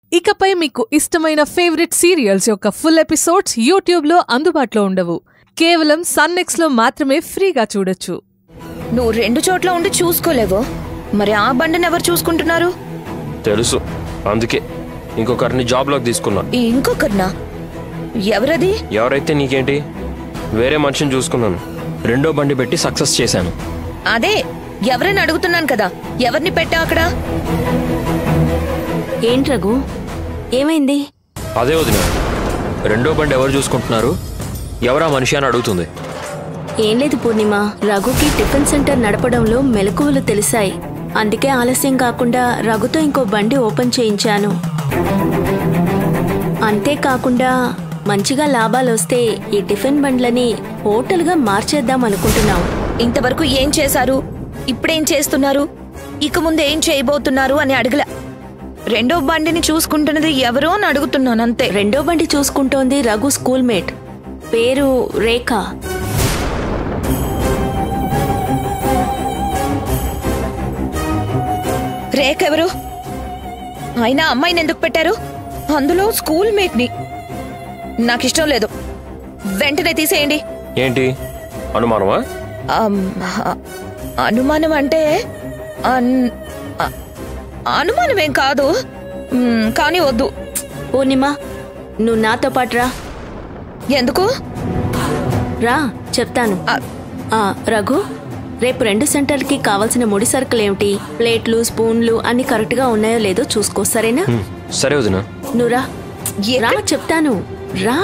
ఇకపై మీకు ఇష్టమైన ఫేవరెట్ సీరియల్స్ యొక్క ఫుల్ ఎపిసోడ్స్ యూట్యూబ్లో అందుబాటులో ఉండవు. కేవలం సన్నెక్స్లో మాత్రమే ఫ్రీగా చూడొచ్చు. నువ్వు 2 చోట్ల ఉండి చూసుకోలేవో, మరి ఆ బండిని ఎవరు చూసుకుంటున్నారు? తెలుసు, అందుకే ఇంకొకరిని జాబ్లోకి తీసుకున్నా. ఇంకొకరినా? ఎవరది? ఎవరైతే నీకేంటి, వేరే మనిషిని చూసుకున్నాను. 2వ బండి పెట్టి సక్సెస్ చేశాను. అదే ఎవరైనా అడుగుతున్నాను కదా, ఎవరిని పెట్టా అక్కడ? ఏంటి రఘు, ఏమైంది? అదే వదిన, 2వ బండి ఎవరు చూసుకుంటున్నారు, ఎవరా మనిషి అని అడుగుతుంది. ఏం లేదు పూర్ణిమ, రఘుకి టిఫిన్ సెంటర్ నడపడంలో మెలకువలు తెలిసాయి. అందుకే ఆలస్యం కాకుండా రఘుతో ఇంకో బండి ఓపెన్ చేయించాను. అంతేకాకుండా మంచిగా లాభాలు వస్తే ఈ టిఫిన్ బండ్లని హోటల్గా మార్చేద్దాం అనుకుంటున్నాం. ఇంతవరకు ఏం చేశారు, ఇప్పుడేం చేస్తున్నారు, ఇక ముందు ఏం చేయబోతున్నారు అని అడగల. 2వ బండిని చూసుకుంటున్నది ఎవరో అని అడుగుతున్నాను అంతే. 2వ బండి చూసుకుంటోంది రఘు స్కూల్ మేట్, పేరు రేఖ. రేఖ ఎవరు? అయినా అమ్మాయిని ఎందుకు పెట్టారు, అందులో స్కూల్ మేట్ ని? నాకిష్టం లేదు, వెంటనే తీసేయండి. ఏంటి అనుమానమా? అనుమానం అంటే అనుమానమేం కాదు, కానీ వద్దు. పూర్ణిమ, నువ్వు నాతో పాటు రా. ఎందుకు? రా చెప్తాను. రఘు, రేపు 2 సెంటర్కి కావాల్సిన ముడి సరుకులేమిటి, ప్లేట్లు, స్పూన్లు అన్ని కరెక్ట్ గా ఉన్నాయో లేదో చూసుకో, సరేనా? సరే వదినా. నువ్వు రా. రా చెప్తాను, రా.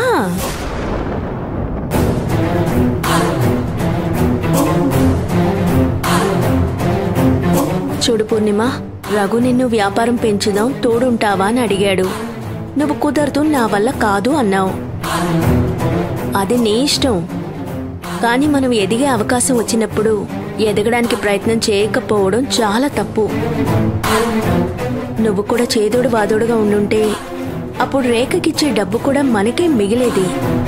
చూడు పూర్ణిమ, రఘు నిన్ను వ్యాపారం పెంచుదాం తోడుంటావా అని అడిగాడు. నువ్వు కుదరదు, నా వల్ల కాదు అన్నావు. అది నీ ఇష్టం, కానీ మనం ఎదిగే అవకాశం వచ్చినప్పుడు ఎదగడానికి ప్రయత్నం చేయకపోవడం చాలా తప్పు. నువ్వు కూడా చేదోడు వాదోడుగా ఉండుంటే అప్పుడు రేఖకిచ్చే డబ్బు కూడా మనకే మిగిలేది.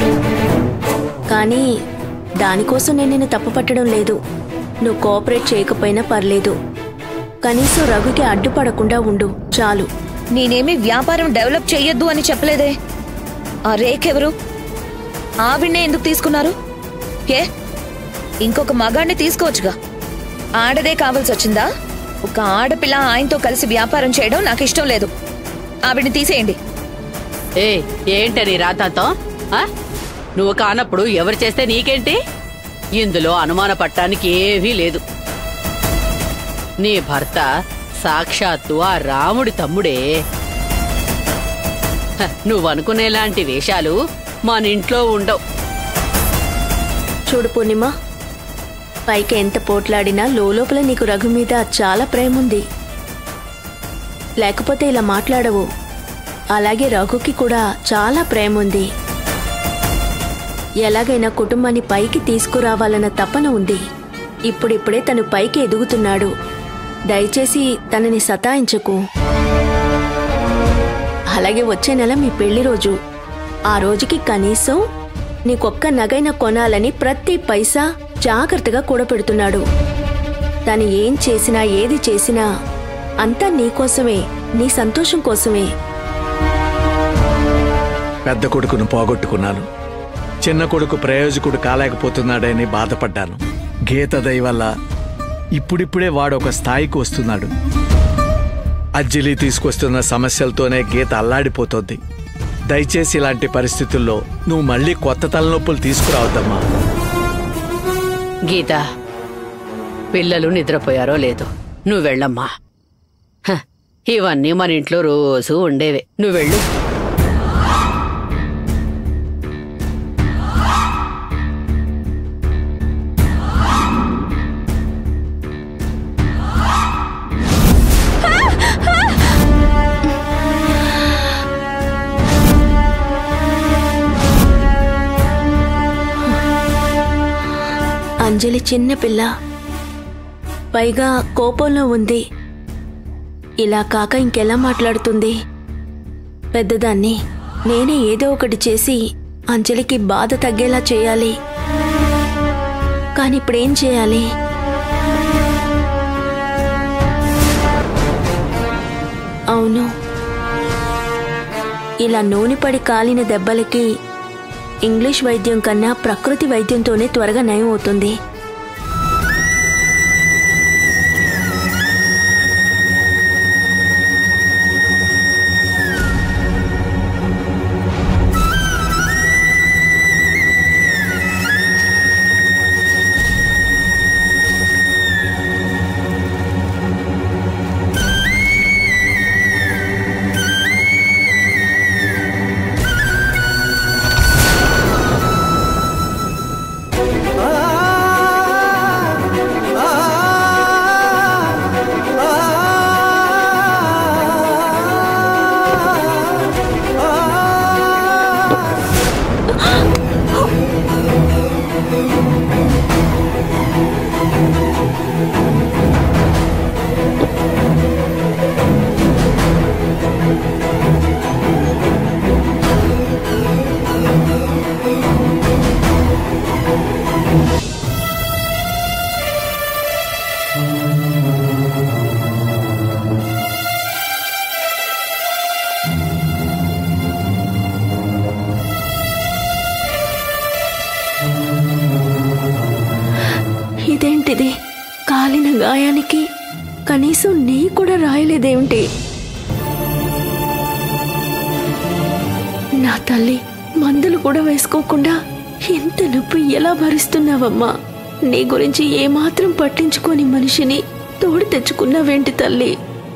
కానీ దానికోసం నేను నిన్ను తప్పు పట్టడం లేదు. నువ్వు కోఆపరేట్ చేయకపోయినా పర్లేదు, కనీసం రఘుకి అడ్డుపడకుండా ఉండు చాలు. నేనేమి వ్యాపారం డెవలప్ చెయ్యొద్దు అని చెప్పలేదే. ఆ రేఖ ఎవరు, ఆవిడ్నే ఎందుకు తీసుకున్నారు? ఏ ఇంకొక మగాడిని తీసుకోవచ్చుగా, ఆడదే కావాల్సి వచ్చిందా? ఒక ఆడపిల్ల ఆయనతో కలిసి వ్యాపారం చేయడం నాకు ఇష్టం లేదు. ఆవిడ్ని తీసేయండి. ఏంటని రాతాతో? నువ్వు కానప్పుడు ఎవరు చేస్తే నీకేంటి? ఇందులో అనుమాన పట్టానికి ఏమీ లేదు. నీ భర్త సాక్షాత్తు ఆ రాముడి తమ్ముడే. నువ్వనుకునేలాంటి వేషాలు మనింట్లో ఉండవు. చూడు పూర్ణిమ, పైకి ఎంత పోట్లాడినా లోపల నీకు రఘు మీద చాలా ప్రేముంది, లేకపోతే ఇలా మాట్లాడవు. అలాగే రఘుకి కూడా చాలా ప్రేముంది. ఎలాగైనా కుటుంబాన్ని పైకి తీసుకురావాలన్న తపన ఉంది. ఇప్పుడిప్పుడే తను పైకి ఎదుగుతున్నాడు. దయచేసి తనని సతాయించకు. అలాగే వచ్చే నెల మీ పెళ్లి రోజు. ఆ రోజుకి కనీసం నీకొక్క నగైన కొనాలని ప్రతి పైసా జాగ్రత్తగా కూడపెడుతున్నాడు. తను ఏం చేసినా ఏది చేసినా అంతా నీకోసమే, నీ సంతోషం కోసమే. పెద్ద కొడుకును పోగొట్టుకున్నాను, చిన్న కొడుకు ప్రయోజకుడు కాలేకపోతున్నాడని బాధపడ్డాను. గీత దయ వల్ల ఇప్పుడిప్పుడే వాడు ఒక స్థాయికి వస్తున్నాడు. అజ్జిలి తీసుకొస్తున్న సమస్యలతోనే గీత అల్లాడిపోతోంది. దయచేసి ఇలాంటి పరిస్థితుల్లో నువ్వు మళ్ళీ కొత్త తలనొప్పులు తీసుకురావద్దమ్మా. గీత, పిల్లలు నిద్రపోయారో లేదో, నువ్వు వెళ్ళమ్మా. ఇవన్నీ మన ఇంట్లో రోజు ఉండేవే, నువ్వు వెళ్ళు. అంజలి చిన్న పిల్ల, పైగా కోపంలో ఉంది. ఇలా కాక ఇంకెలా మాట్లాడుతుంది? పెద్దదాన్ని, నేనే ఏదో ఒకటి చేసి అంజలికి బాధ తగ్గేలా చేయాలి. కానీ ఇప్పుడేం చేయాలి? అవును, ఇలా నూనె పడి కాలిన దెబ్బలకి ఇంగ్లీష్ వైద్యం కన్నా ప్రకృతి వైద్యంతోనే త్వరగా నయం అవుతుంది. ఇదేంటిది? కాలిన గాయానికి కనీసం నీ కూడా రాయలేదేమిటి? నా తల్లి, మందులు కూడా వేసుకోకుండా ఎంత నొప్పి ఎలా భరిస్తున్నావమ్మా? నీ గురించి ఏమాత్రం పట్టించుకోని మనిషిని తోడు తెచ్చుకున్నావేంటి తల్లి?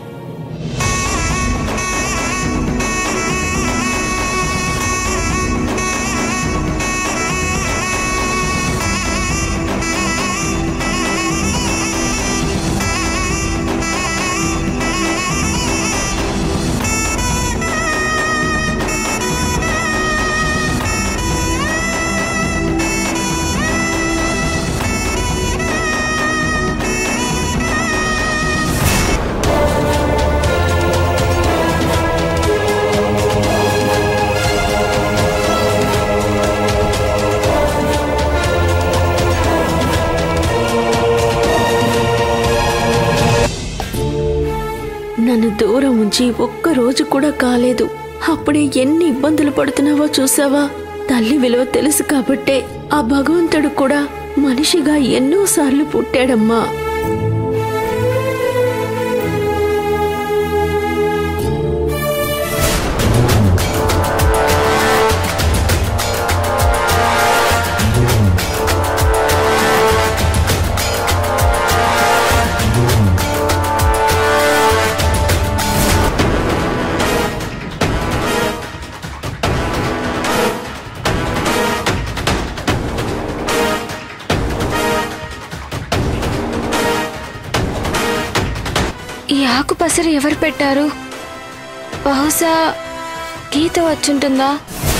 నన్ను దూరం ఉంచి ఒక్కరోజు కూడా కాలేదు, అప్పుడే ఎన్ని ఇబ్బందులు పడుతున్నావో చూసావా? తల్లి విలువ తెలుసు కాబట్టే ఆ భగవంతుడు కూడా మనిషిగా ఎన్నోసార్లు పుట్టాడమ్మా. ఈ ఆకు పసరు ఎవరు పెట్టారు? బహుశా గీత వచ్చుంటుందా?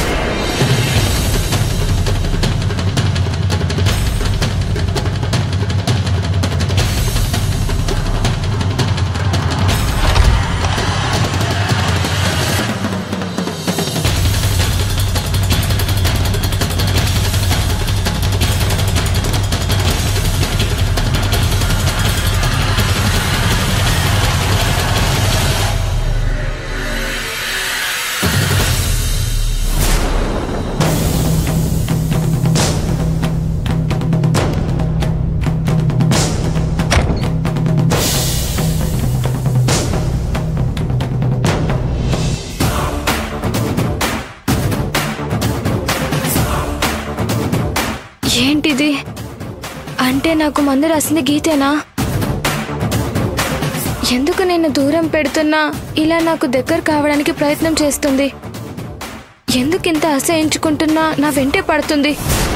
ఏంటిది? అంటే నాకు మందు రాసింది గీతేనా? ఎందుకు నేను దూరం పెడుతున్నా ఇలా నాకు దగ్గర కావడానికి ప్రయత్నం చేస్తుంది? ఎందుకు ఇంత అసహించుకుంటున్నా నా వెంటే పడుతుంది?